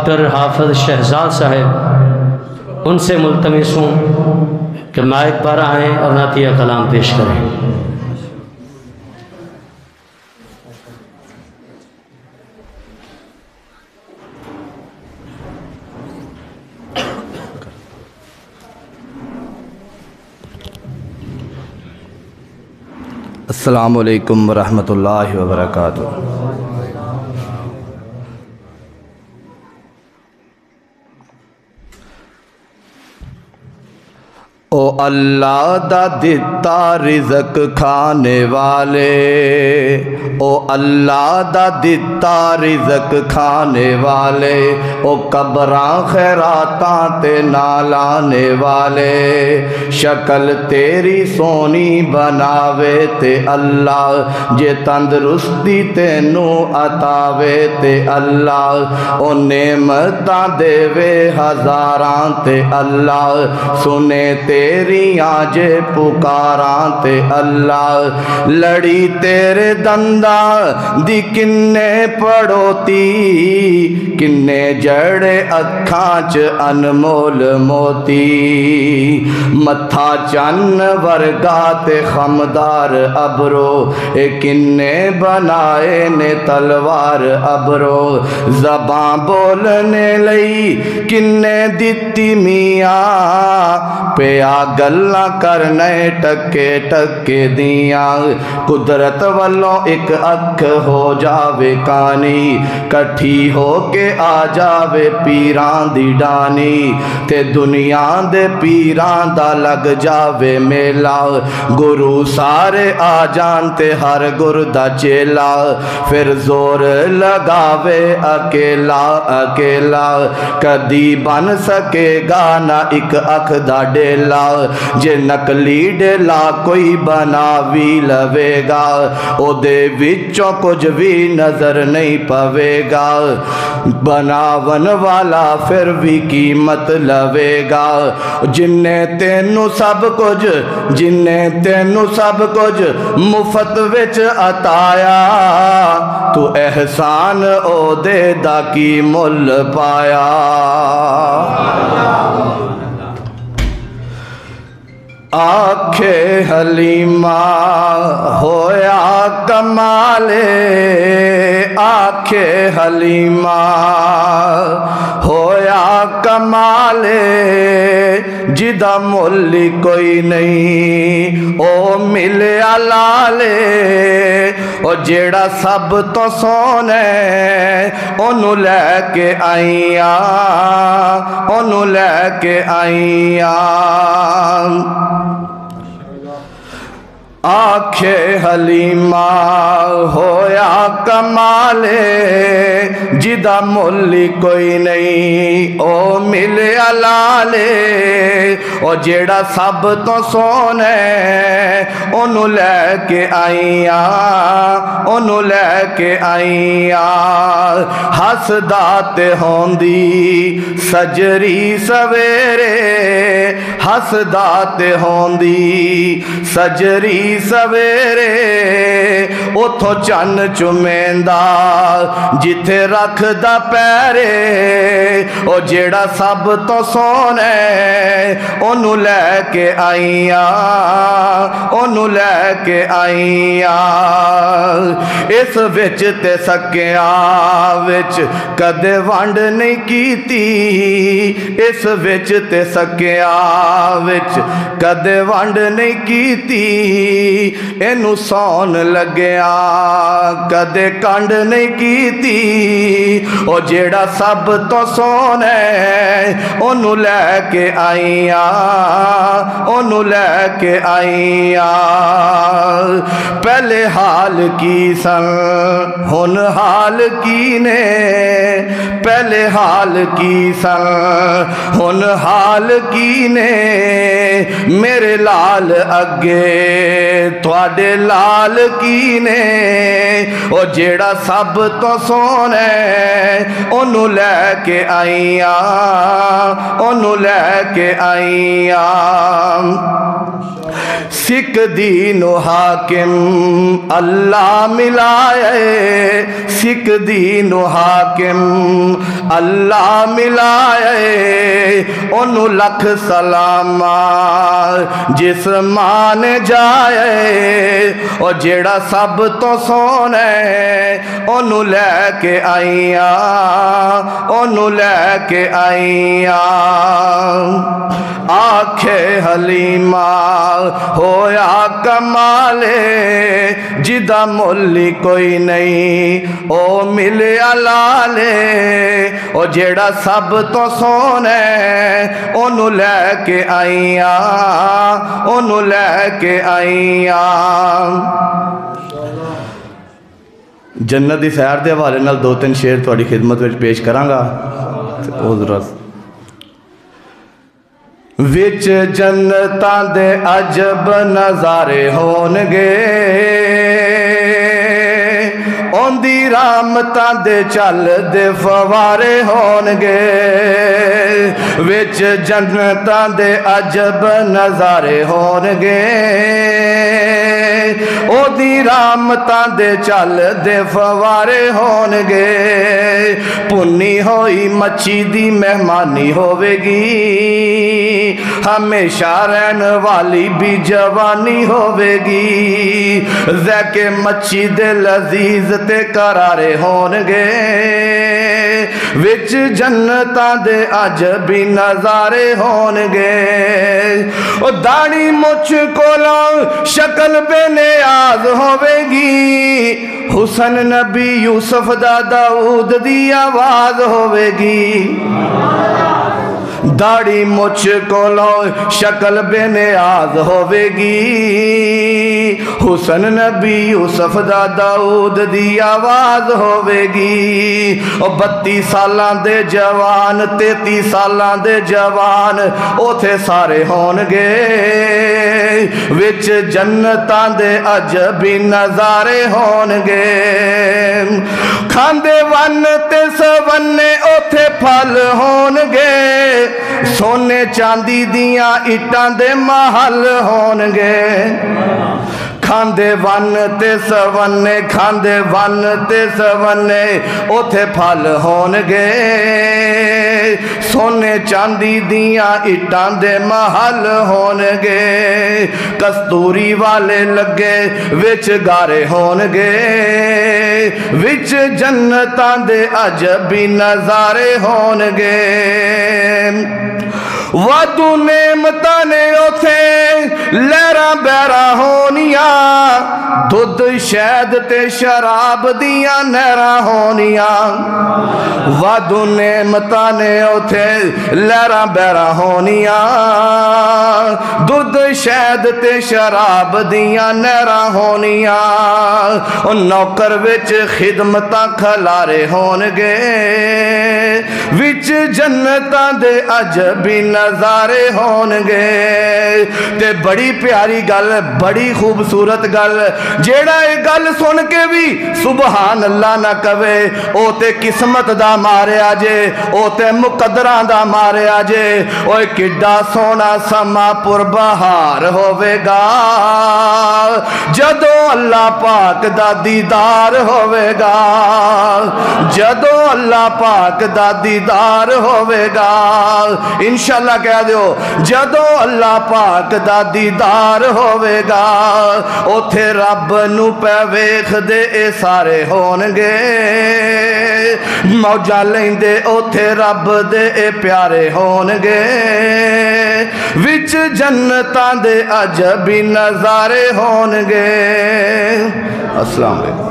Doctor हाफिज शहजाद साहब, उनसे मुल्तमिस हूँ कि माइक पर आएँ और नातिया कलाम पेश करें। अस्सलामु अलैकुम वरहमतुल्लाहि वबरकातुहू। ओ अल्लाह दा दिता रिज़क खाने वाले, ओ अल्लाह दा दिता रिज़क खाने वाले, ओ कबरां खैरातां ते ना लाने वाले, शक्ल तेरी सोनी बनावे ते अल्लाह, जे तंदरुस्ती तेनू अतावे ते अल्लाह, ओ नेमतां देवे हज़ारां ते अल्लाह, सुने तेरियां जे पुकारां ते अल्लाह, लड़ी तेरे दंदा दी किन्ने पड़ोती, किन्ने जड़े अखां च अनमोल मोती, मत्था चन्न वर्गा ते खमदार अबरो, ए किन्ने बनाए ने तलवार अबरो, ज़बां बोलने लई किन्ने दिती मियां, पिया गल्लां करने टके टके दियां, कुदरत वालों एक अख हो जावे कानी, कट्ठी हो के आ जावे पीरां दी डानी, ते दुनिया दे पीरां दा लग जावे मेला, गुरु सारे आ जान ते हर गुर दा चेला, फिर जोर लगावे अकेला अकेला, कदी बन सकेगा ना एक अख दा डेला, जे नकली डेला कोई बना भी लवेगा, ओदे विचों कुछ भी नजर नहीं पवेगा, बनावन वाला फिर भी कीमत लवेगा, जिन्ने तेनू सब कुछ, जिन्ने तेनू सब कुछ मुफ्त विच अताया, तू एहसान ओदे दा की मुल पाया। आखे हलीमा होया कमाले, आखे हलीमा होया कमाले, जिदा मुल कोई नहीं ओ मिले लाले, ओ जेड़ा सब तो सोने ओनू लैके आईया, ओनू लैके आईया, आखे हलीमा होया कमाले, जिदा मुल कोई नहीं ओ मिले लाले, ओ जेड़ा सब तो सोने ओनू लैके आईया, ओनू लैके आईया, हसदा ते होंदी सजरी सवेरे, हसदा ते होंदी सजरी सवेरे, उथों चन्न चुमेंदा जिथे रखदा पैरे, ओ जेड़ा सब तो सोने ओनू लैके आईया, ओनू लैके आईया, इस विच ते सकिया विच कदे वंड नहीं कीती, इस विच ते सकिया विच कदे वंड नहीं कीती, इनू सौन लग्या कदे कंड नहीं कीती, ओ जेड़ा सब तो सोने ओनू लैके आईया, ओनू लैके आईया, पहले हाल की सन हुन हाल की ने, पहले हाल की सन हुन हाल की ने, मेरे लाल अगे तुहाडे लाल की ने, ओ जेड़ा सब तो सोने ओनू लैके आईया, ओनू लैके आईया, सिख दीनो हाकिम अल्लाह मिलाए, सिख दीनो हाकिम अल्लाह मिलाए। ओनू लख सलामा जिस मान जाए, और जेड़ा सब तो सोना ओनू लैके आईया, ओनू लैके आईया। आखे हलीमा होया कमाले, जिदा मुल्ली कोई नहीं ओ मिले लाले। ओ जेड़ा सब तो सोना ओनू लैके आईया, ओनू लैके आईया। जन्नत की सैर के हवाले नाल दो तीन शेर थोड़ी खिदमत में पेश करांगा। विच जन्नतां दे अजब नज़ारे होणगे, ओंदी रामतां दे चलदे फवारे होणगे। विच जन्नतां दे अजब नज़ारे होणगे, ओदी रामतां दे चलदे फवारे होणगे। पुन्नी होई मच्छी दी मेहमानी होवेगी, हमेशा रहन वाली भी जवानी होवेगी। ज़ैके मच्छी दे लजीज ते करारे होणगे, विच जन्नतां दे अजबी नज़ारे होणगे। ओ दाढ़ी मुछ कोलों शक्ल बेनियाज होवेगी, हुसन नबी यूसुफ दा दाऊद दी आवाज होवेगी। दाढ़ी मुछ कोलों शक्ल बेनियाज होवेगी, हुसन नबी यूसुफ दा दाऊद दी आवाज होवेगी। और 32 सालां दे जवान 33 सालां दे जवान ओथे सारे होणगे, विच जन्नतां दे अजबी नज़ारे होणगे। खांदे वन ते सवन्ने ओथे फल होणगे, सोने चांदी दियां इट्टां दे महल होणगे। खांदे वन ते सवन्ने, खांदे वन ते सवन्ने ओथे फल होणगे, सोने चांदी दियां इट्टां दे महल होणगे। कस्तूरी वाले लगे विच गारे होणगे, विच जन्नतां दे अजबी नज़ारे होणगे। वादू नेमतां ने उथे लहरां बहरां होनियां, दुध शहद ते शराब दियां नहरां होनियां। वादू नेमतां ने उथे लहरां बहरां होनियां, दुध शहद ते शराब दियां नहरां होनियां। ओ नौकर विच खिदमतां खलारे होणगे, विच जन्नतां दे अजबी नज़ारे होणगे। ते बड़ी प्यारी गल, बड़ी खूबसूरत गल, जेड़ा ये गल सुन के भी सुबहान अल्लाह ना कवे, ओ ते किस्मत दा मारिया जे, ओ ते मुकद्दरां दा मारिया जे। ओए किड्डा सोना समा पुरबहार होवेगा, जदों अल्लाह पाक दा दीदार होवेगा, जदों अल्लाह पाक दा दीदार होवेगा। इंशाअल्लाह कह दो, जदों अल्लाह पाक दा दीदार होवेगा, ओथे रब नू पै वेखदे ए सारे होणगे। मौजा लैंदे ओथे रब दे ए प्यारे होणगे, विच जन्नतां दे अजबी नज़ारे होणगे। अस्सलाम वालेकुम।